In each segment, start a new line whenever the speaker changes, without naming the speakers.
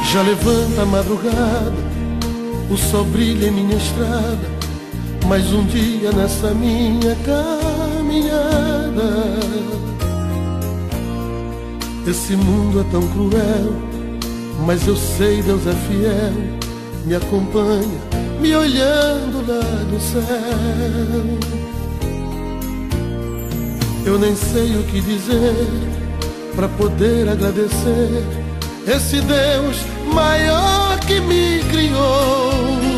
Já levanta a madrugada, o sol brilha em minha estrada, mais um dia nessa minha caminhada. Esse mundo é tão cruel, mas eu sei Deus é fiel, me acompanha, me olhando lá do céu. Eu nem sei o que dizer pra poder agradecer esse Deus maior que me criou.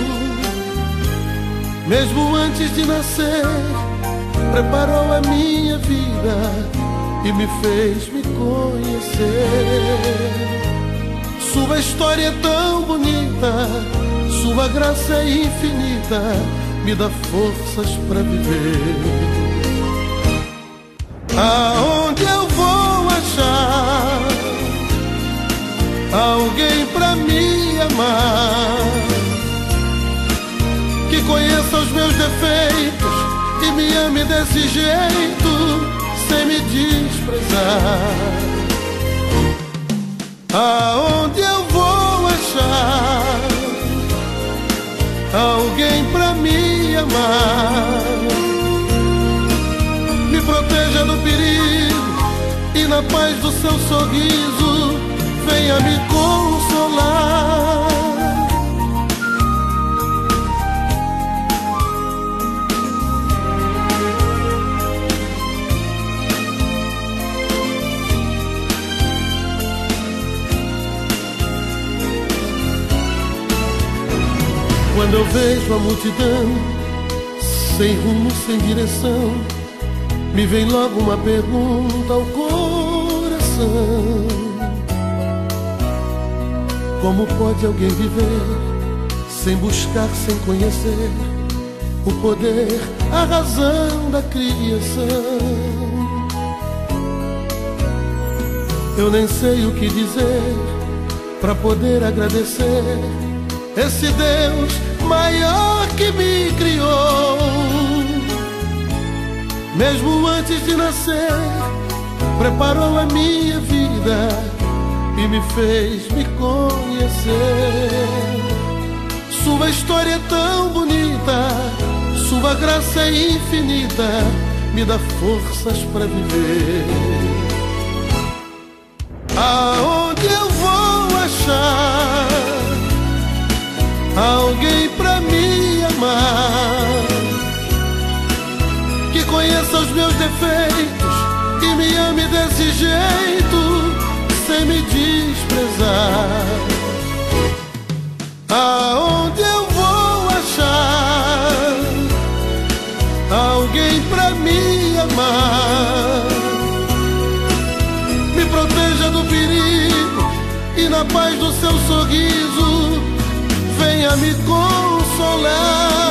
Mesmo antes de nascer, preparou a minha vida e me fez me conhecer. Sua história é tão bonita, sua graça é infinita, me dá forças pra viver. Aonde eu vou achar alguém pra me amar, que conheça os meus defeitos e me ame desse jeito, sem me desprezar? Aonde eu vou achar alguém pra me amar, me proteja do perigo e na paz do seu sorriso venha me consolar? Quando eu vejo a multidão, sem rumo, sem direção, me vem logo uma pergunta ao coração: como pode alguém viver sem buscar, sem conhecer o poder, a razão da criação? Eu nem sei o que dizer pra poder agradecer esse Deus maior que me criou. Mesmo antes de nascer, preparou a minha vida e me fez me conhecer. Sua história é tão bonita, sua graça é infinita, me dá forças pra viver. Aonde eu vou achar alguém pra me amar, que conheça os meus defeitos e me ame desse jeito, sem me desprezar? Aonde eu vou achar alguém pra me amar, me proteja do perigo e na paz do seu sorriso venha me consolar?